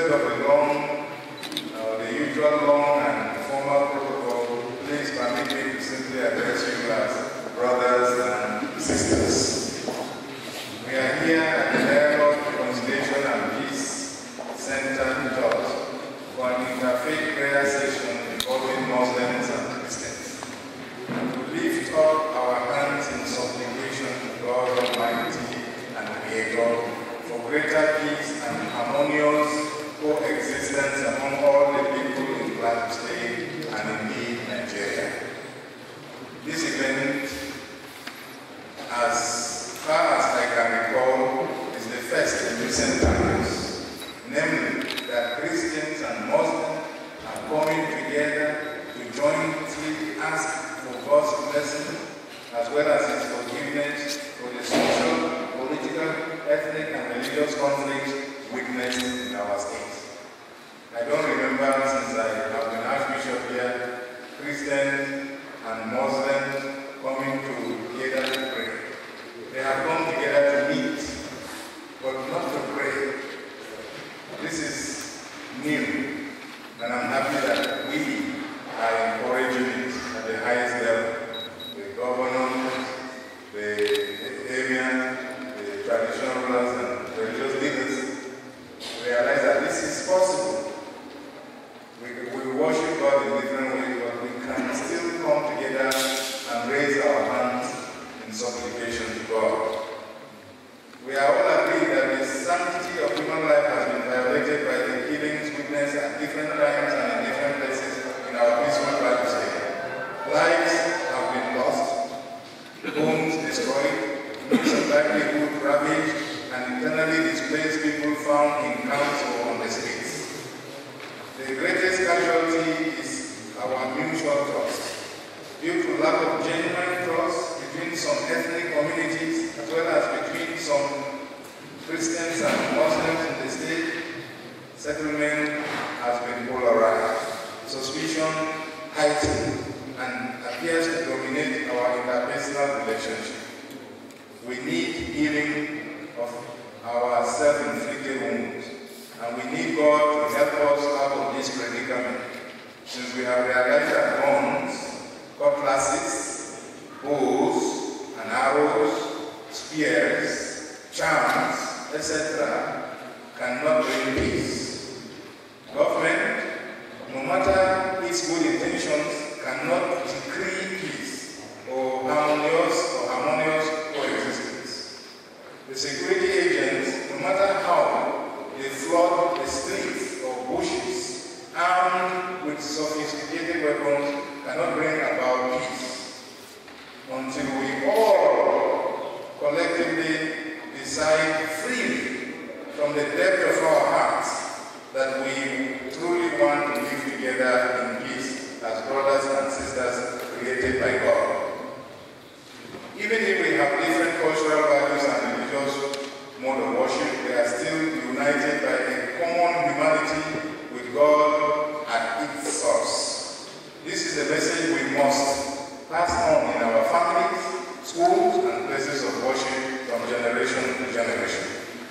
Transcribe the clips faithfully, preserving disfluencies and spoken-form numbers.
instead of a long, uh, the usual long and formal protocol, please permit me to simply address you as brothers and sisters. We are here at the Dialogue, Reconciliation and Peace Center Church for an interfaith prayer session involving Muslims and Christians. To lift up our hands in supplication to God Almighty and Creator for greater peace and harmonious coexistence among all the people in Plateau State and indeed Nigeria. This event, as far as I can recall, is the first in recent times, namely that Christians and Muslims are coming together to jointly ask for God's blessing as well as His forgiveness for the social, political, ethnic, and religious conflicts witnessed in our state. I don't remember since I have been Archbishop here, Christians and Muslims coming together to pray. They have come together to meet, but not to pray. This is new, and I'm happy that we are encouraging it at the highest level. The governors, the area, the traditional rulers, and religious leaders realize that this is possible. We, we worship God in different ways, but we can still come together and raise our hands in supplication to God. We are all agreed that the sanctity of human life has been violated by the killings witnessed at different times and in different places in our peaceful Bible state. Lives have been lost, homes destroyed, means of livelihood ravaged, and internally displaced people found in camps or on the streets. The greatest casualty is our mutual trust. Due to lack of genuine trust between some ethnic communities as well as between some Christians and Muslims in the state, settlement has been polarized. Suspicion heightened and appears to dominate our interpersonal relationship. We need healing of our self-inflicted wounds, and we need God to help us out of this predicament, since we have realized that guns, cutlasses, bows and arrows, spears, charms, et cetera cannot bring peace. Government, no matter its good intentions, cannot decree peace or harmonious or harmonious coexistence. The security agents, no matter how they flood the streets or bushes armed with sophisticated weapons, cannot bring about peace until we all collectively decide freely from the depth of our hearts that we truly want to live together in peace as brothers and sisters created by God. Even if we have different cultural values and religious mode of worship, we are still united by a common humanity with God at its source. This is a message we must pass on in our families, schools, and places of worship from generation to generation.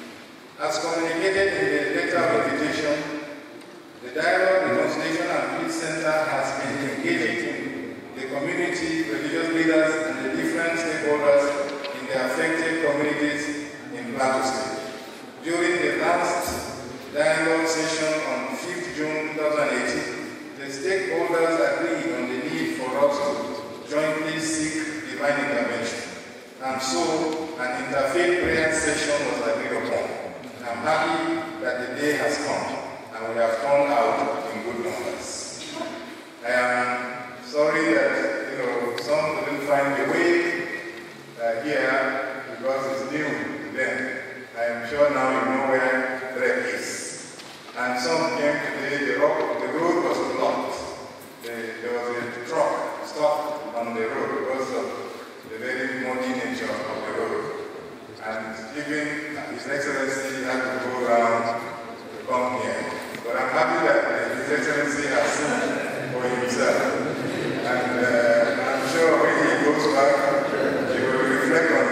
As communicated in the letter of invitation, the Dialogue, Reconciliation and Peace Center has been engaging the community, religious leaders, and the different stakeholders in the affected communities in Plateau State. During the last dialogue session on fifth June two thousand eighteen, the stakeholders agreed on the need for us to jointly seek divine intervention. And so, an interfaith prayer session was agreed upon. I'm happy that the day has come, and we have turned out in good numbers. I am sorry that, you know, some couldn't find the way uh, here because it's new to them. I am sure now you know where Drake is. And some came today, the road, the road was blocked. The, there was a truck stopped on the road because of the very muddy nature of the road. And even His Excellency had to go around to come here. But I'm happy that His Excellency has seen for himself. And uh, I'm sure when he goes back, he will reflect on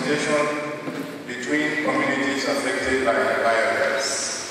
reconciliation between communities affected by violence.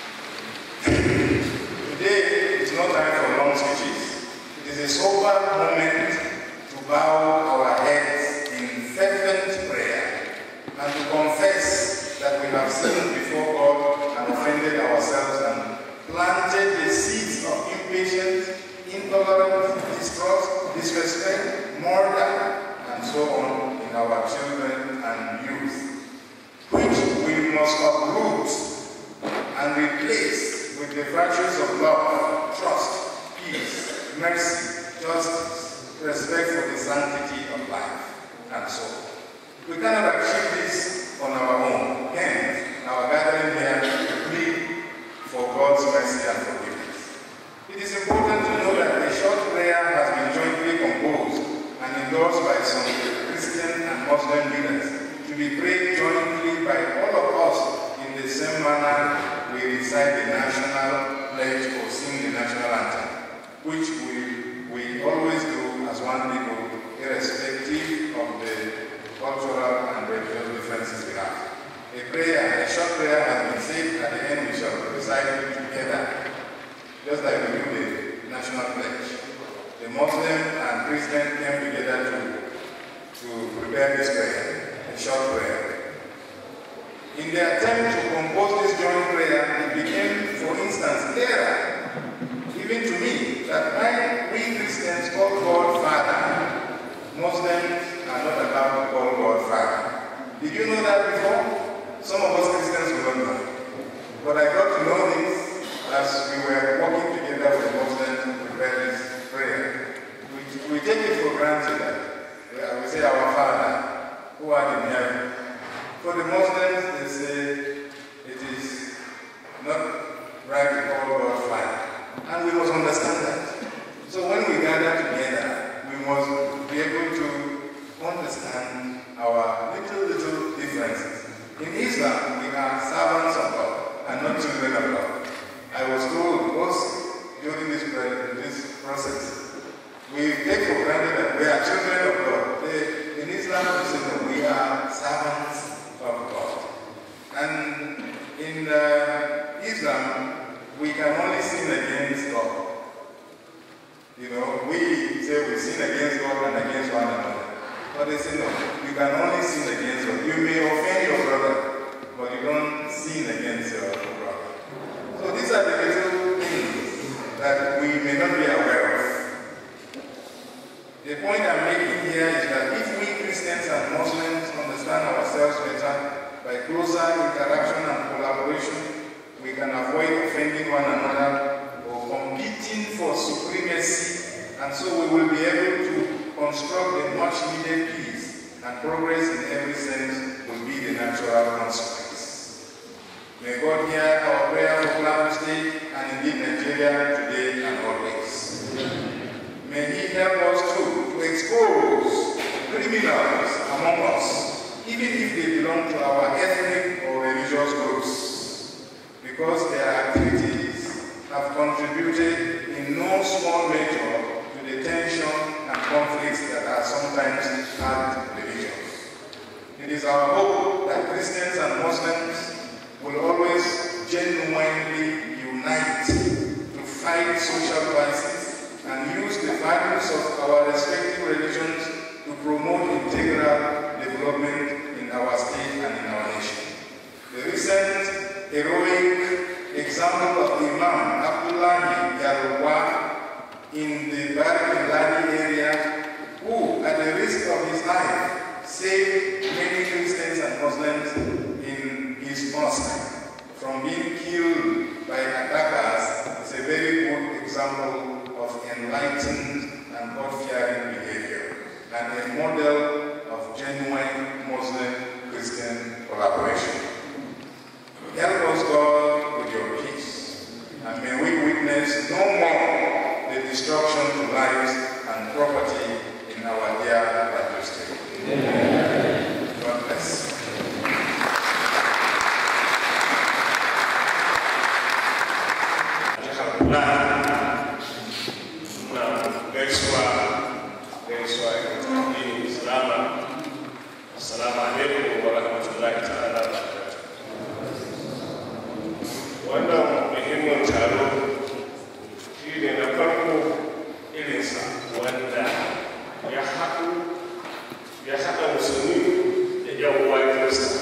Today is no time for long speeches. It is a sober moment to bow our heads in fervent prayer and to confess that we have sinned before God and offended ourselves and planted the seeds of impatience, intolerance, distrust, disrespect, murder, and so on in our children and youth, which we must uproot and replace with the virtues of love, trust, peace, mercy, justice, respect for the sanctity of life, and so on. We cannot achieve this on our own. Hence, our gathering here to plead for God's mercy and forgiveness. It is important to know that a short prayer has been jointly composed and endorsed by some Christian and Muslim leaders to be prayed jointly by all of us in the same manner we recite the national pledge or sing the national anthem, which we, we always do as one people, irrespective of the cultural and religious differences we have. A prayer, a short prayer has been said. At the end we shall recite it together, just like we do the national pledge. The Muslim and Christian came together to, to prepare this prayer, a short prayer. In the attempt to compose this joint prayer, it became, for instance, clearer, even to me, that when we Christians call God Father, Muslims are not allowed to call God Father. Did you know that before? Some of us Christians will not know. But I got to know this as we were working together with Muslims to prepare this prayer. We, we take it for granted that we say our Father, who art in heaven. For the Muslims, they say it is not right to call God Father. And we must understand that. So when we gather together, we must be able to understand our little, little differences. In Islam, we are servants of God and not children of God. I was told also during this, this process, we take for granted that we are children of God. They, in Islam, we say that we are servants of God. And in uh, Islam, we can only sin against God. You know, we say we sin against God and against one another. But they say no, you can only sin against God. You may offend your brother, but you don't sin against your brother. So these are the little things that we may not be aware of. The point I'm making here is that if we Christians and Muslims understand ourselves better by closer interaction and collaboration, we can avoid offending one another or competing for supremacy, and so we will be able to construct a much-needed peace, and progress in every sense will be the natural consequence. May God hear our prayer for Plateau State and indeed Nigeria today and always. May He help us too to expose criminals among us, even if they belong to our ethnic or religious groups, because their activities have contributed in no small measure to the tension and conflicts that are sometimes hard religions. It is our hope that Christians and Muslims will always genuinely unite to fight social crises and use the values of our respective religions to promote integral development in our state and in our nation. The recent heroic example of Imam Abdullahi Yarwa in the Barak Ladi area, who, at the risk of his life, saved many Christians and Muslims in his mosque from being killed by attackers, is a very good example of enlightened and God-fearing behavior, and a model of genuine Muslim-Christian collaboration. Help us, God, with your peace, and may we witness no more the destruction to lives and property in our dear Plateau State. Amen. God bless. Assalamu alaikum wannan muhimmin taro shi ne na farko irinsa wanda ya haɗu ya haɗa musulmi da yan uwa kirista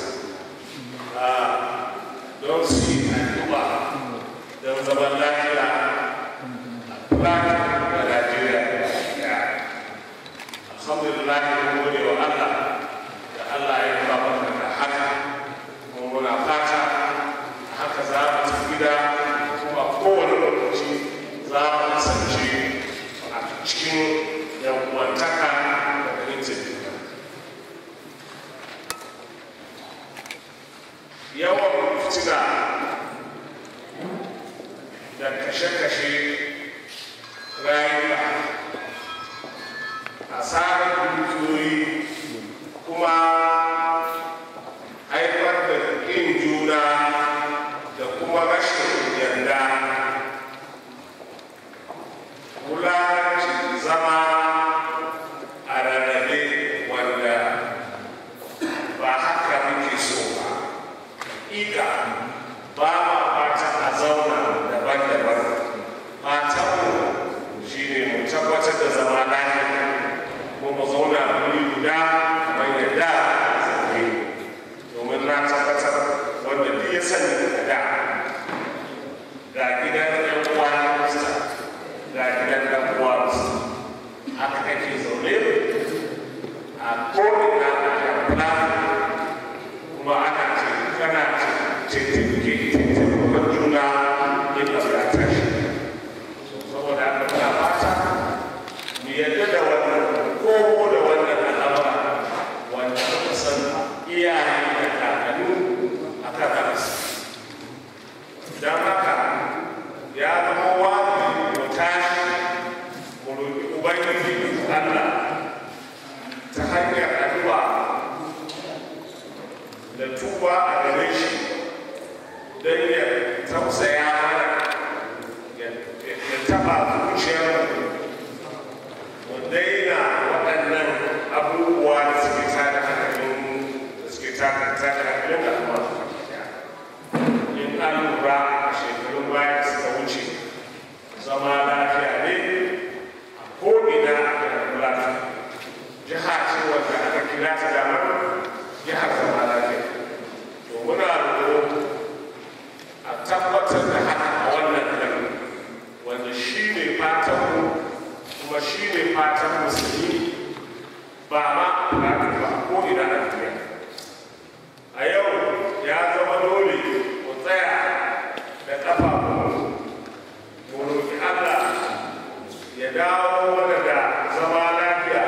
don su yi addu'a don zaman lafiya a plateau da Najeriya ya alhamdulillah mun gode wa Allah da Allah ya ba mu da haka kuma muna fata haka za mu tafi gida kuma kowane lokaci za mu kasance a cikin yan uwantaka da fahimtar juna. Yawan fitina da kashe-kashe rayuwa, asarar dukiyoyi kuma haifar da ƙin juna da kuma rashin yarda, wulaƙancin zama a rarrabe wanda ba haka muke so ba. Ika ba ma fata a zauna daban-daban, fatanmu shi ne mu tabbatar da zama lafiya ko mu zauna wuri guda kamar yadda zaune, domin na tabbatar wanda duk ya sani daga da ga gidan ɗan uwa na Kirista ga gidan ɗan uwa Musulmi haka ake zaune a ko'ina a plateau kuma ana ce kana taimakon juna yin lafiya shi saboda aka muna fata mu yadda da wannan ko da wannan al'amura wanda muka san iyaye da kakanni aka rasu don haka ya zama wajibi mu tashi mu roƙi ubangiji Allah ta hanyar addu'a da tuba a gare shi don ya tausaya mana ya taɓa zuciyarmu mu daina waɗannan abubuwa da suke tada hankalin da suke tada hankalin al'umma in an lura a shekarun baya da suka wuce zama lafiya ne a ko'ina a kan lafiya jiha ce wanda aka kira ta damar jihar zama lafiya to muna roƙo a tabbatar da haka a wannan gari wanda shi ne fatanmu kuma shi ne fatan musulmi ba ma a ba ko ina a duniya a yau ya zama dole mu tsaya da ƙafafunmu mu roƙi Allah ya dawo mana da zama lafiya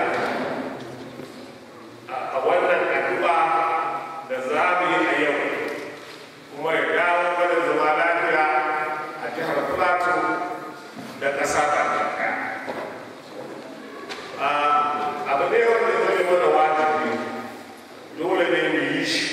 a wannan addu'a da za mu yi a yau kuma ya dawo mana zama lafiya a jihar Plateau da ƙasa ta ɗaya. Abu ne wanda zai mana wajibi dole ne mu yi shi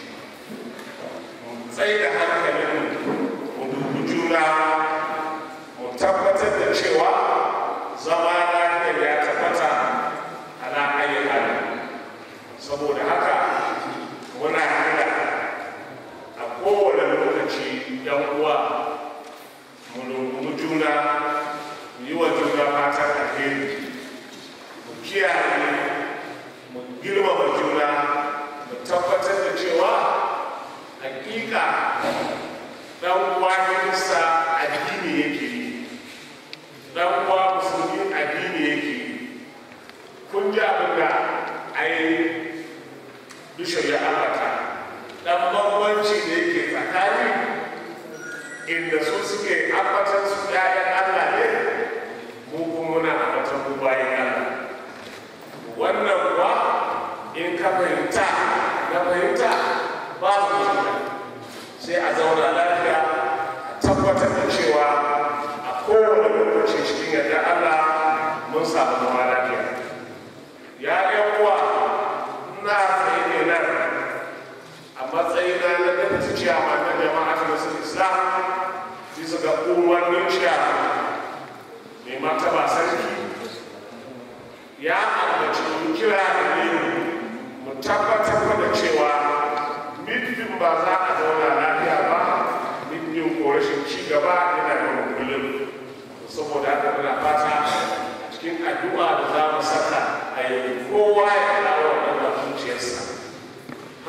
mu tsaye da hankalin mu dubi juna mu tabbatar da cewa zama lafiya ya tabbata ana ayyuka saboda haka muna kira a kowane lokaci yan uwa mu rungumi juna mu yi wa juna fatan alheri mu kiyaye mu girmama juna mu tabbatar da cewa hakika dan uwa Kirista addini yake yi dan uwa Musulmi addini yake yi kun ji abin da ai bishop ya ambata dan bambanci da yake tsakani inda su suke ambatan su ƴaƴan Allah ne mu kuma muna ambatan mu bayan Allah wannan kuwa in ka fahimta na fahimta ba su shiga sai a zauna lafiya a tabbatar da cewa a kowane lokaci cikin yadda Allah mun samu zama lafiya ya ƴan uwa ina tsaye ne nan a matsayina na deputy chairman na jama'atul Islam bisa ga umarnin chairman mai martaba sarki ya ambaci kira da ne mu tabbatar da cewa midfin ba za a zauna lafiya ba midfin ko rashin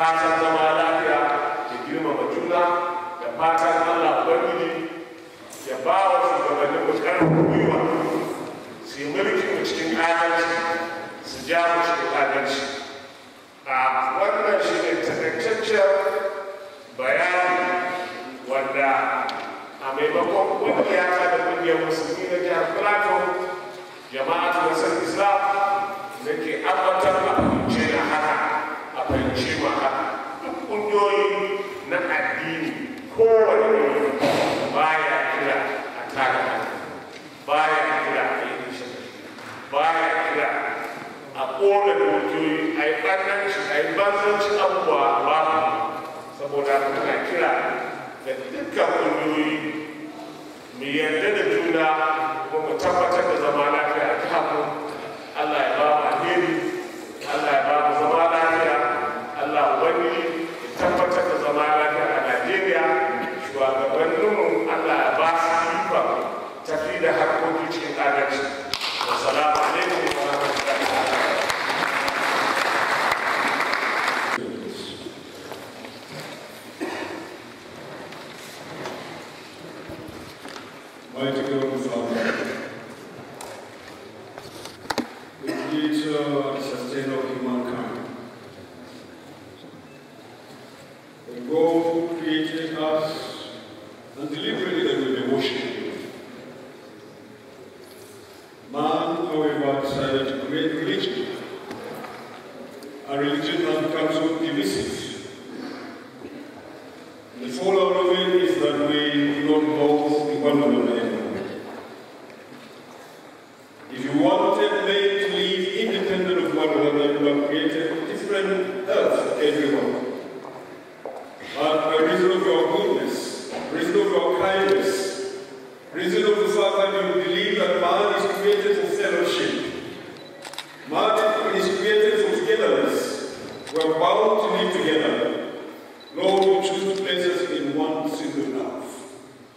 fatan zama lafiya da girmama juna da fatan Allah ubangiji ya ba wa shugabannin mu karfin gwiwa su yi mulki mu cikin adalci su ja mu cikin adalci. A wannan shi ne takaitaccen bayani wanda a maimakon ƙungiya ta da ƙungiyar musulmi na jihar Plateau jama'atu nasar Islam da ke ambatar a fahimce na haka a fahimce ma haka duk ƙungiyoyi na addini kowane ne baya kira a tara baya kira a yi nishin baya kira a ƙona dukiyoyi a yi ɓannanci a yi banzanci abubuwa ba saboda muna kira da dukkan ƙungiyoyi mu yarda da juna kuma mu tabbatar da zama lafiya a jihar. Allah ya ba mu alheri, Allah ya ba mu zama lafiya, Allah wani ya tabbatar da zama lafiya a Najeriya. Shugabanninmu Allah ya ba su ikon tafi da harkoki cikin adalci. Wassalamu alaikum wa rahmatullahi wa barakatuh. Mighty God, Father, the creator and sustainer of humankind, the God who created us and deliberately that we may worship you. Man, however, decided to create religion, and religion has become so divisive. The fallout of it is that we do not know one another anymore. If you wanted men to live independent of one another, you have created different earth for everyone. But by reason of your goodness, reason of your kindness, reason of the fact that you believe that man is created for fellowship, man is created for togetherness, we are bound to live together. Lord, you choose to place us in one single life.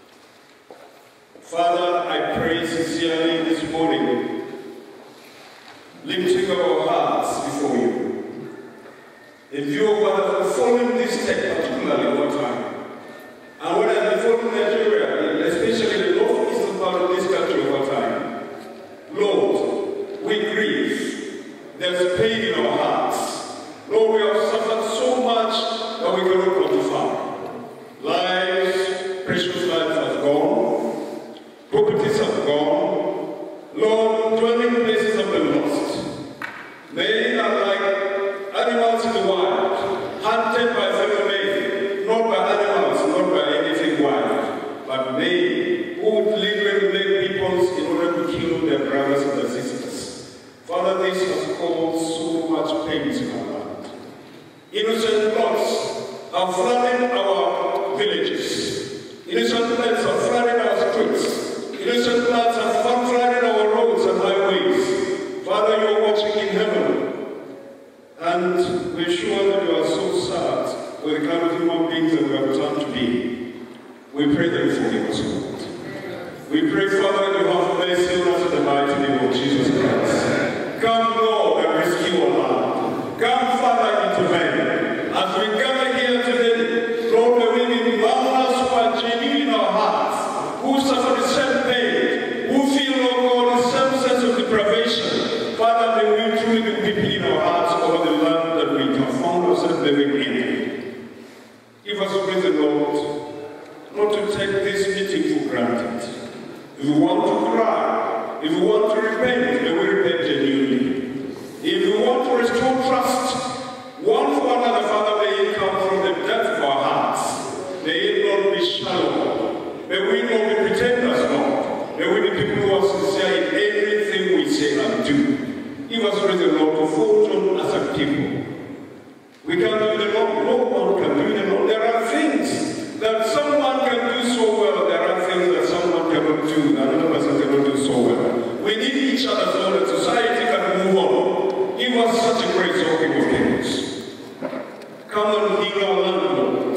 Father, I pray sincerely this morning, lifting up our hearts before you. In view of what has befallen this state, particularly one time, and what has befallen Nigeria, especially the northeastern part of this country over time, Lord, we grieve. There's pain in our hearts. Lord, we have suffered so much that we cannot quantify. Lives, precious lives have gone. Properties have gone. Lord, dwelling places have been lost. Men are like animals in the wild, hunted by fellow men, not by animals, not by anything wild, but men who would deliberately make peoples in order to kill their brothers and their sisters. Father, this has caused so much pain in our land. Innocent plots have flooded our villages. Innocent plants have flooded our streets. Innocent plants have flooded our roads and highways. Father, you are watching in heaven. And we're sure that you are so sad with the kind of human beings that we have turned to be. We pray that you forgive us, Lord. We pray, Father, that you have mercy on us in the mighty name of Jesus Christ. Come, Lord, and rescue our land. Come, Father, intervene. As we gather here today, Lord, may we be mourners who are genuine in our hearts, who suffer the same pain, who feel, Lord God, the same sense of deprivation. Father, may we truly be deeply in our hearts over the land that we have found ourselves living in. Give us reason, Lord, not to take this meeting for granted. If we want to cry, if we want to repent, may we repent genuinely. If we want to restore trust, one for another, Father, may it come from the depth of our hearts. May it not be shallow. May we not be pretenders, Lord. May we be people who are sincere in everything we say and do. Give us reason, Lord, to forge on as a people. We can't do it alone. No one can do it alone. There are things that someone can do so well. There are things that someone cannot do, that another person cannot do so well. We need each other so that society can move on. Give us such a grace, O King of Kings. Come and heal our land, Lord.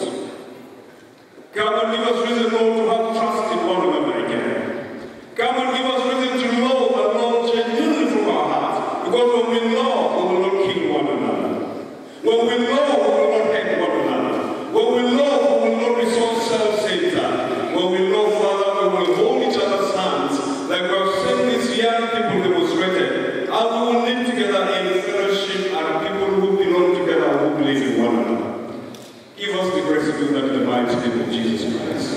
Come and give us reason, Lord, to have trust in one another again. Come and give us reason to love and love genuinely from our hearts. Because when we love, we will not kill one another. When we love, we will not hate mighty name of Jesus Christ.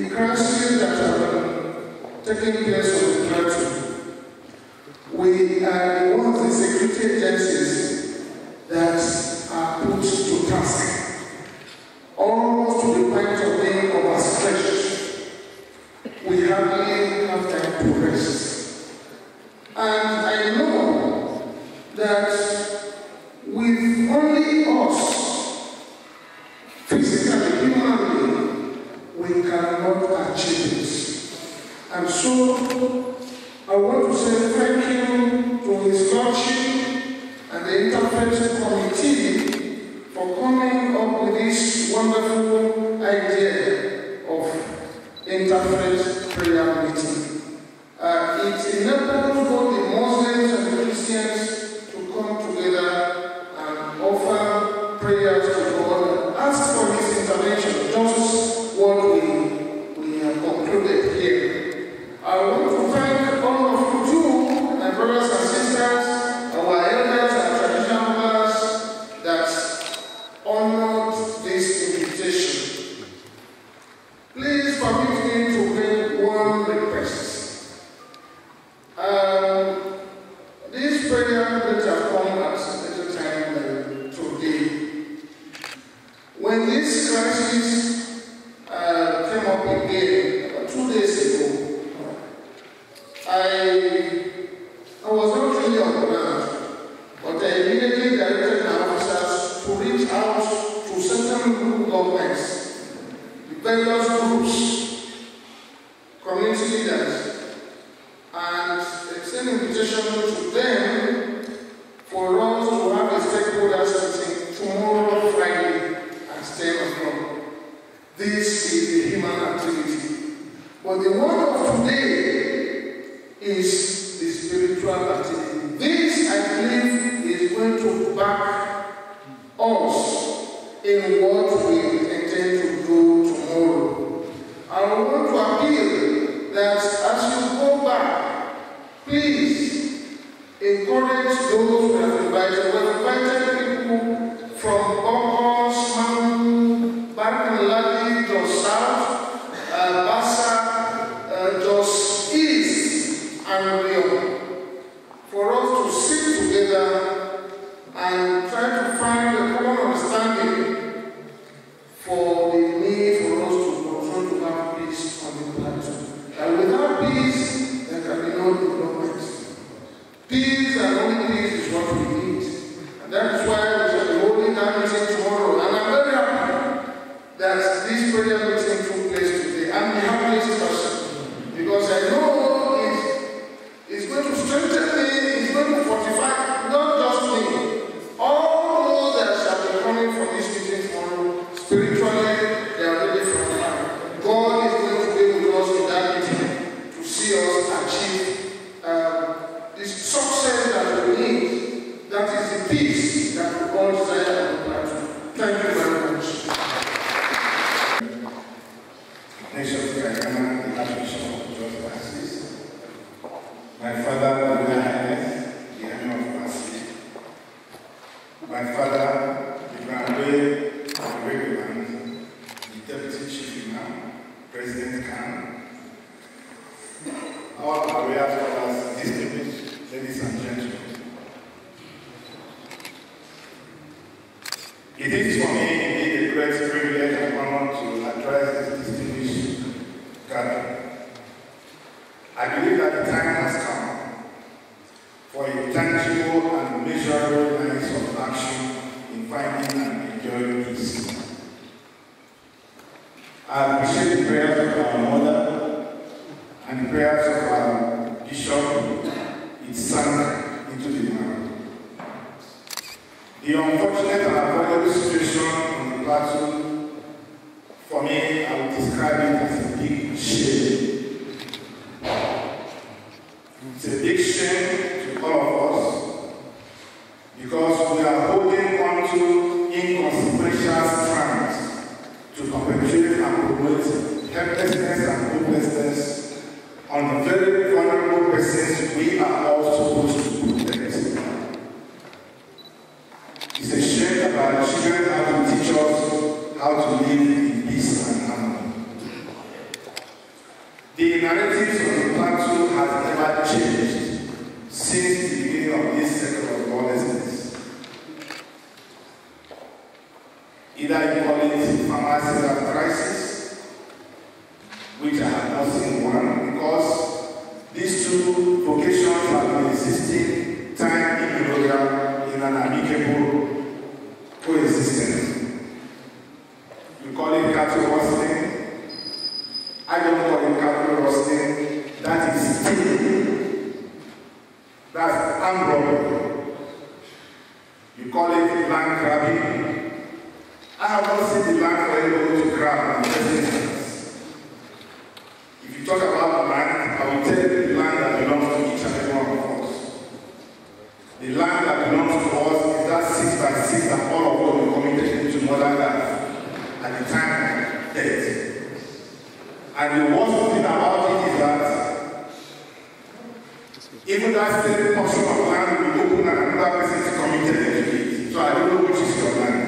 We are the ones, the security agencies that are put to task, almost to the point of being overstretched. We hardly have time to rest. And I know that with only us, physically, humanly, we cannot achieve this. And so, I want to say thank you to His Lordship and the Interfaith Committee for coming up with this wonderful idea of Interfaith Prayer Meeting. Uh, it enables both the Muslims and the Christians to come together and offer prayers to God and ask for His intervention, just what we, we have concluded here. I want to thank all of you too, my brothers and sisters, our elders and traditional rulers that honored this invitation. Please permit me to make one request. Um, this prayer that have come at a time like today. When this crisis uh, came up again about two days ago, I, I was not really on the ground, but I immediately directed my officers to reach out to certain group governments, the various groups, community leaders, and extend invitation to them for us to have a stakeholders meeting tomorrow, Friday, at ten o'clock. This is the human activity. But the one of today is the spiritual activity. This, I believe, is going to back us in what we intend to do tomorrow. I want to appeal that as you go back, please encourage those who have invited. We have invited people from Bokos, Mamu, Barkaladi, Jos South, uh, Bassa, uh, Jos East, and Rio, for us to sit together and try to find a common understanding for the need for us to continue to have peace on the plateau. And without peace, there can be no development. Peace and only peace is what we need. And that is why we shall be holding that meeting tomorrow. And I'm very happy that this prayer meeting took place today. I'm the happiest person, because I know it is going to strengthen me, it's going to fortify not just me, all those that shall be coming from this meeting tomorrow. Spiritually, they are ready for fire. God is going to be with us in that meeting to see us achieve um, this success that we need. That is the peace that we all desire on the plateau. Thank you very much. Nation of Ghana, the Archbishop of Jos Assis, my father, the Highness, the Emir of Assis, my father, the Grand the Deputy Chief Imam, President Khan, all our royal fathers, distinguished ladies and gentlemen. It is for me indeed a great privilege and honor to address this distinguished gathering. I believe that the time has come for a tangible and measurable lines of action in finding and enjoying peace. I appreciate the prayers of our mother and the prayers of our bishop. It sank into the marrow. The unfortunate and avoidable situation on the plateau, for me, I would describe it as a big shame. It's a big shame to all of us, because we are holding on to inconsequential strands to perpetuate and promote helplessness and hopelessness on the very vulnerable persons we are all supposed to protect. It's a shame that our children have to teach us how to live in peace and harmony. beginning of this cycle of lawlessness. Either you call it pharmaceutical crisis, which I have not seen one, because these two vocations have been existing time immemorial in an amicable coexistence. You call it cattle rustling. I don't call it cattle rustling. That is stealing. That's armed robbery. You call it land grabbing. I have not seen the land for anybody to grab in the first instance. If you talk about land, I will tell you the land that belongs to each and every one of us. The land that belongs to us is that six by six that all of us were committed into modern life at the time of death. And the worst thing about it is that even that same portion of land will be open and another person is committed into it. So I don't know which is your land.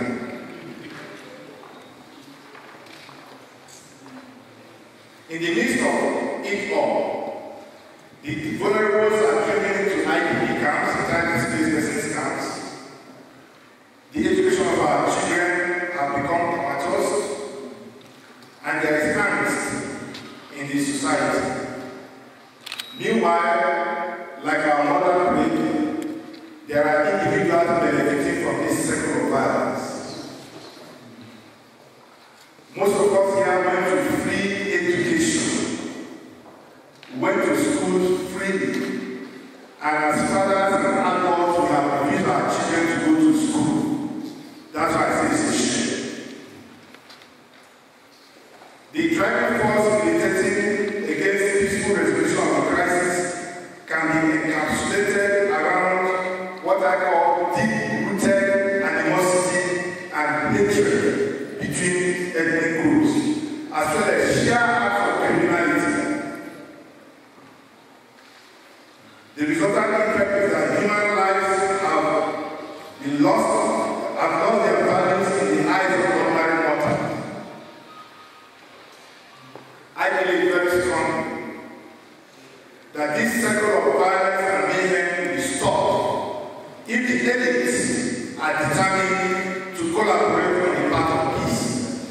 In the midst of it all, the vulnerables are driven into I D P camps, internally displaced persons camps. The education of our children have become comatose, and there is angst in the society. Meanwhile, like our mother prayed, there are individuals benefiting from this cycle of violence. Most of us here went to free education, went to school freely, and as fathers and adults, we have refused our children to go to school. That's why I say it's a shame. The driving force militating against peaceful resolution of the crisis can be encapsulated around what I call deep-rooted animosity and hatred between ethnic groups, as well as sheer acts of criminality. The resultant effect is that human lives have been lost, have lost their values in the eyes of ordinary mortals. I believe very strongly that this cycle of violence and mayhem will be stopped if the elites are determined to collaborate on the path of peace.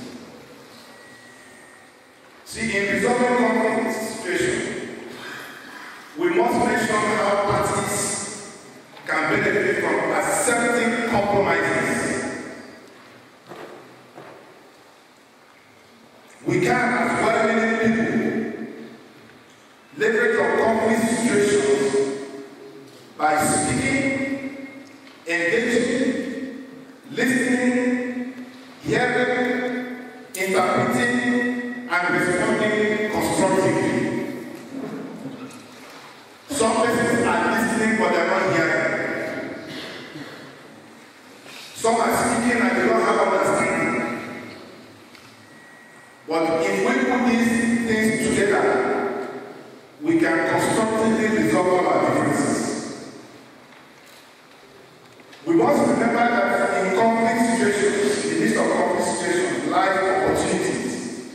See, in resolving conflict situation, we must mention how parties can benefit from accepting compromises. We can, as well-meaning people, leverage on conflict situations by speaking, engaging, listening, hearing, interpreting, and responding constructively. Some persons are listening but they are not hearing. Some are speaking and they don't have understanding. But if we put these things together, we can constructively resolve all our differences. We must remember that in conflict situations, in the midst of conflict situations, lie opportunities.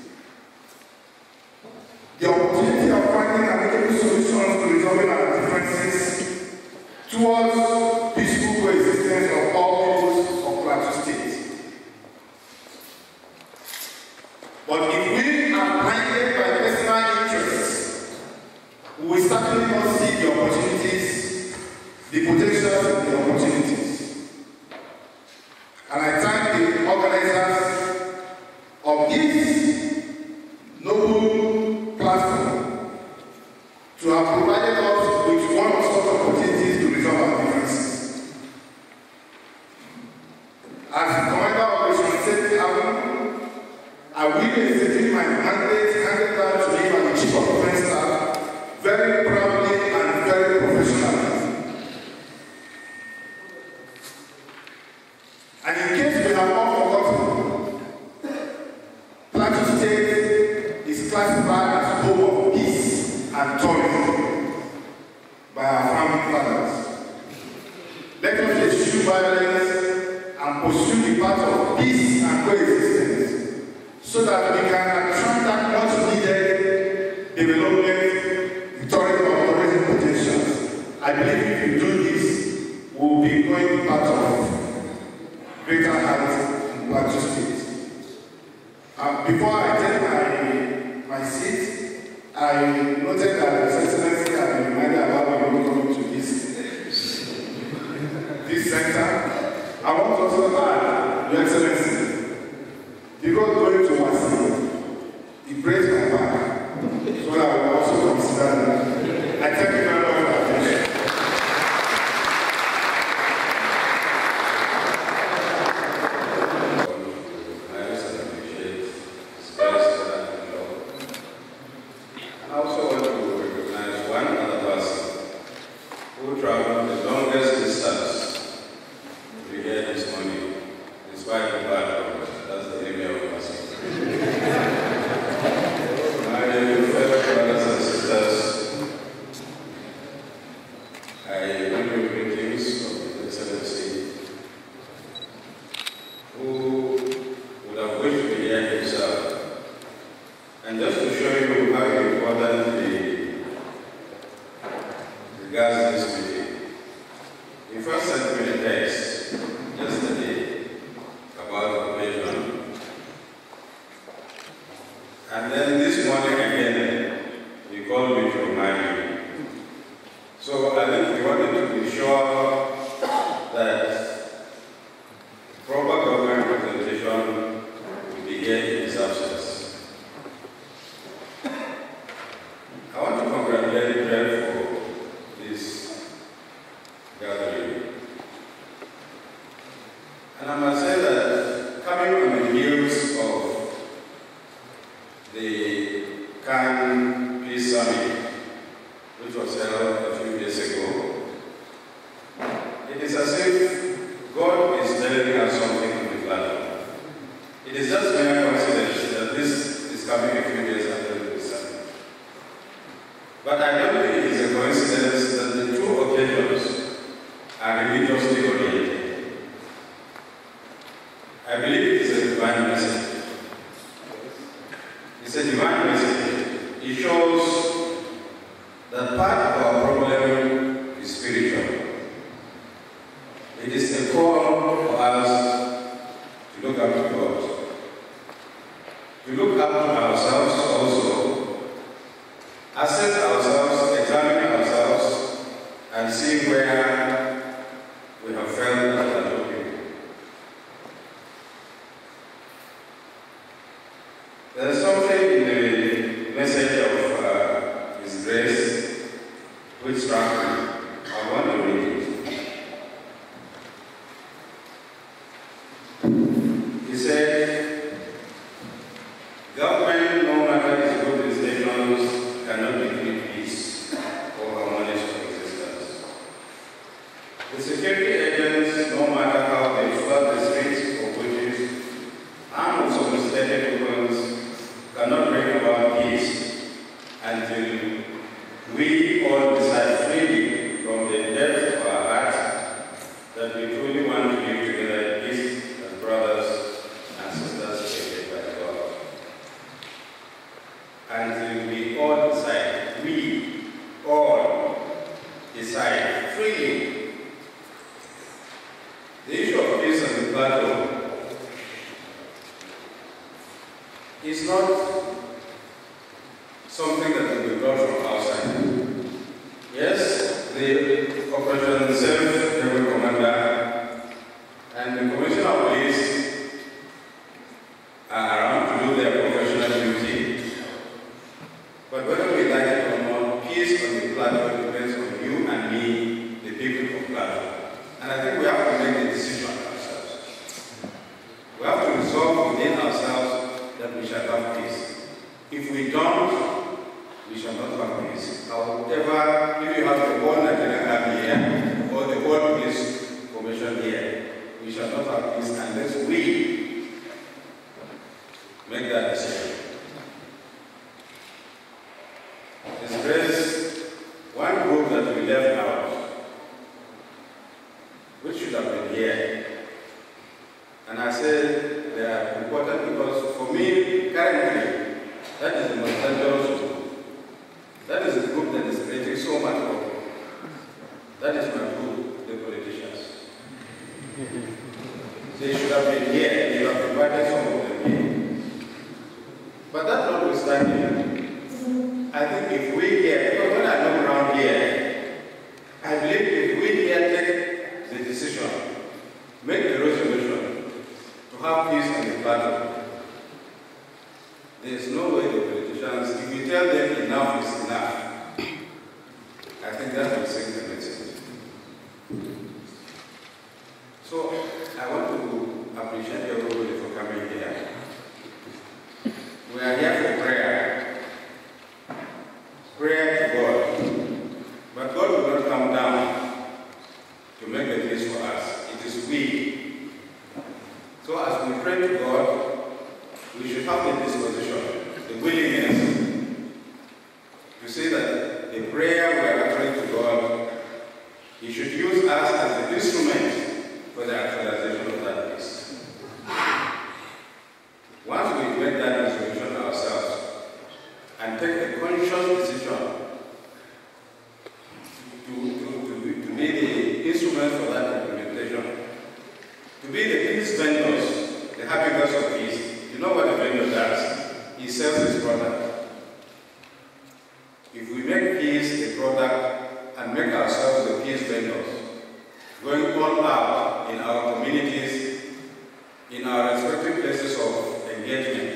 The opportunity of finding amicable solutions to resolving our differences towards peaceful coexistence of all peoples of Plateau State. But if we are blinded by personal interests, we will certainly not see the opportunities, the potentials of the opportunities. And I thank the organizers of this noble platform to have provided us with one of such opportunities to resolve our differences. As the commander of Operation Safe Haven, I will execute my mandate handed down to me by the Chief of Defense Staff very proudly and very professionally. And in case we have not forgotten, Plateau State is classified as home of peace and tourism by our founding fathers. Let us eschew violence and pursue the path of peace and coexistence, so that we can attract that much needed development, the tourism of tourism potentials. I believe if we do this, will be going part of Greater Heights in Plateau State. Uh, before I take my, my seat, I noted that His Excellency had been reminded about me coming to this, this center. I want to also add, Your Excellency, because going to Wasi, he praised my back, so that I will also consider that. I thank you very much for attention. That is my group, the politicians. They should have been here. You have invited some of them here. But that notwithstanding, I think if we here, because when I look around here, I believe if we here take the decision, make the resolution to have peace on the plateau, there is no way the politicians, if you tell them enough is enough, I think that will sink the message. So I want to appreciate everybody for coming here. We are here for prayer. Prayer to God. But God will not come down to make a place for us. It is we. So as we pray to God, we should have the disposition, the willingness to say that the prayer we are offering to God, He should use us as an instrument for the actualization of that peace. Once we make that resolution ourselves and take a conscious decision to, to, to, be, to be the instrument for that implementation, to be the peace vendors, the happiness of peace. You know what a vendor does? He sells his product. If we make peace a product and make ourselves the peace vendors, going all out in our communities, in our respective places of engagement,